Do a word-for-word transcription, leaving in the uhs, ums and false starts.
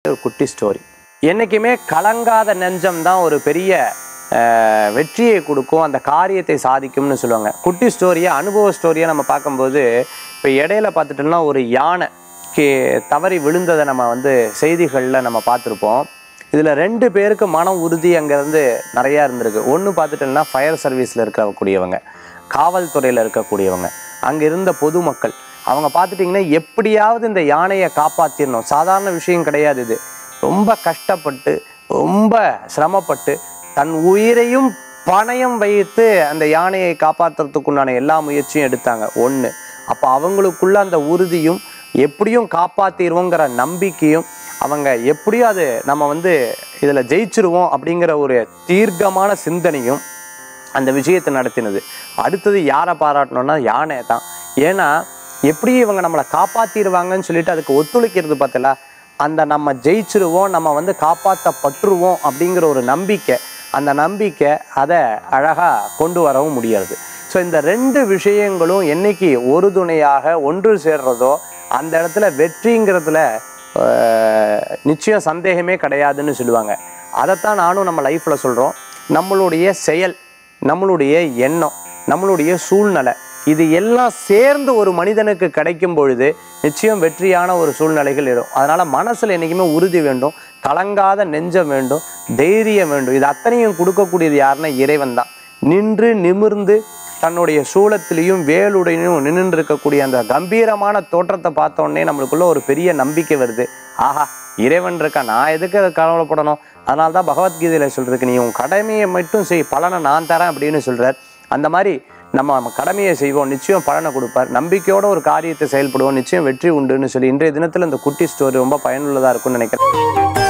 ஒரு குட்டி ஸ்டோரி. என்றைக்குமே கலங்காத நெஞ்சம் தான் ஒரு பெரிய வெற்றியை கொடுக்கும், அந்த காரியத்தை சாதிக்கும்னு சொல்லுவாங்க. குட்டி ஸ்டோரியை அனுபவ ஸ்டோரியாக நம்ம பார்க்கும்போது இப்போ இடையில பார்த்துட்டோம்னா ஒரு யானை கே தவறி விழுந்ததை நம்ம வந்து செய்திகளில் நம்ம பார்த்துருப்போம். இதில் ரெண்டு பேருக்கு மன உறுதி அங்கேருந்து நிறையா இருந்திருக்கு. ஒன்று பார்த்துட்டோம்னா ஃபயர் சர்வீஸில் இருக்கக்கூடியவங்க, காவல்துறையில் இருக்கக்கூடியவங்க, அங்கே இருந்த பொதுமக்கள். அவங்க பார்த்துட்டிங்கன்னா எப்படியாவது இந்த யானையை காப்பாற்றிடணும், சாதாரண விஷயம் கிடையாது இது. ரொம்ப கஷ்டப்பட்டு ரொம்ப சிரமப்பட்டு தன் உயிரையும் பணயம் வைத்து அந்த யானையை காப்பாற்றுறதுக்குண்டான எல்லா முயற்சியும் எடுத்தாங்க. ஒன்று, அப்போ அவங்களுக்குள்ள அந்த உறுதியும் எப்படியும் காப்பாற்றிடுவோங்கிற நம்பிக்கையும், அவங்க எப்படியும் அது நம்ம வந்து இதில் ஜெயிச்சிருவோம் அப்படிங்கிற ஒரு தீர்க்கமான சிந்தனையும் அந்த விஷயத்தை நடத்தினது. அடுத்தது யாரை பாராட்டணும்னா யானை தான். ஏன்னா எப்படி இவங்க நம்மளை காப்பாற்றிடுவாங்கன்னு சொல்லிட்டு அதுக்கு ஒத்துழைக்கிறது பார்த்தல, அந்த நம்ம ஜெயிச்சிருவோம், நம்ம வந்து காப்பாற்றப்பட்டுருவோம் அப்படிங்கிற ஒரு நம்பிக்கை, அந்த நம்பிக்கை அதை அழகாக கொண்டு வரவும் முடியாது. ஸோ இந்த ரெண்டு விஷயங்களும் என்னைக்கு ஒரு துணையாக ஒன்று சேர்றதோ அந்த இடத்துல வெற்றிங்கிறதுல நிச்சயம் சந்தேகமே கிடையாதுன்னு சொல்லுவாங்க. அதைத்தான் நானும் நம்ம லைஃப்பில் சொல்கிறோம். நம்மளுடைய செயல், நம்மளுடைய எண்ணம், நம்மளுடைய சூழ்நிலை, இது எல்லாம் சேர்ந்து ஒரு மனிதனுக்கு கிடைக்கும் பொழுது நிச்சயம் வெற்றியான ஒரு சூழ்நிலைகள் இடும். அதனால் மனசில் என்றைக்குமே உறுதி வேண்டும், கலங்காத நெஞ்சம் வேண்டும், தைரியம் வேண்டும். இது அத்தனையும் கொடுக்கக்கூடியது யாருன்னா இறைவன் தான். நின்று நிமிர்ந்து தன்னுடைய சூலத்திலையும் வேலுடையும் நின்று இருக்கக்கூடிய அந்த கம்பீரமான தோற்றத்தை பார்த்தோன்னே நம்மளுக்குள்ள ஒரு பெரிய நம்பிக்கை வருது. ஆஹா, இறைவன் இருக்கா, நான் எதுக்கு அதை கவலைப்படணும்? அதனால தான் பகவத்கீதையில் சொல்றதுக்கு, நீ உன் கடமையை மட்டும் செய், பலனை நான் தரேன் அப்படின்னு சொல்றார். அந்த மாதிரி நம்ம நம்ம கடமையை செய்வோம், நிச்சயம் பலனை கொடுப்பார். நம்பிக்கையோட ஒரு காரியத்தை செயல்படுவோம், நிச்சயம் வெற்றி உண்டுன்னு சொல்லி இன்றைய தினத்தில் இந்த குட்டி ஸ்டோரி ரொம்ப பயனுள்ளதாக இருக்கும்னு நினைக்கிறேன்.